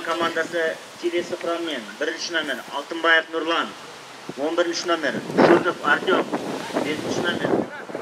komandasi Chile Sofranmen, 1-nomer Altınbayev Nurlan, 11-nomer Shutov Artyom, 5-nomer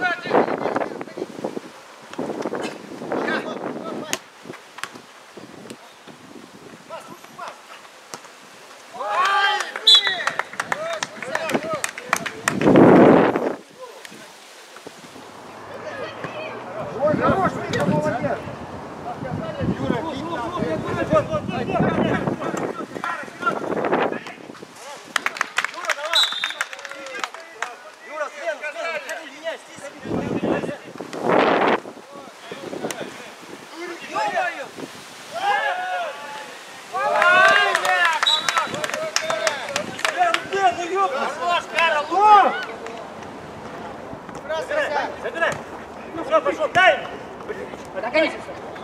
Все, пошел, дай! Наконец-то!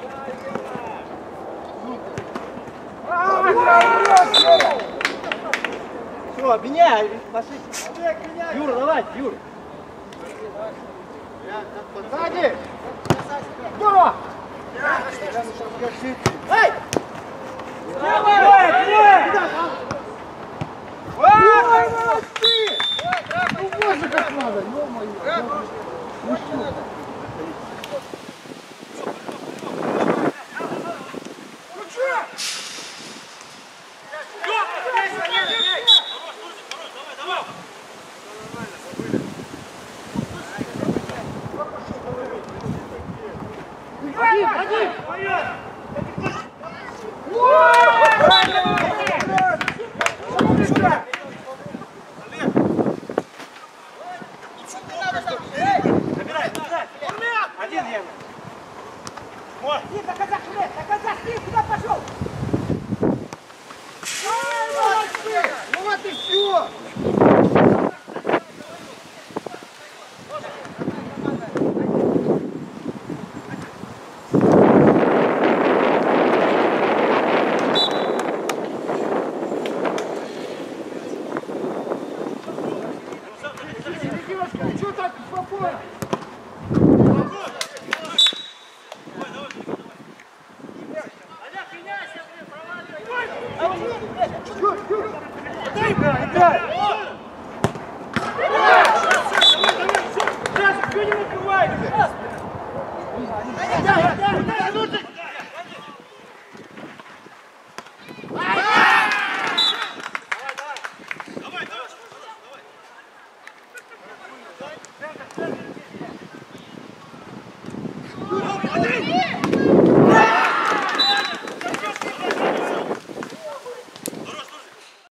Все, обменяй, пошли. Юра, давай, Юра. Сзади! Здорово! Эй! Ой, молодцы! Ну вот же как надо, ё-моё! Мужчина! Один! Один я. До конца, куда пошел? Молодцы! Ну вот и все! Что так спокойно? Играй! Сейчас, ты не накрывайся! Давай!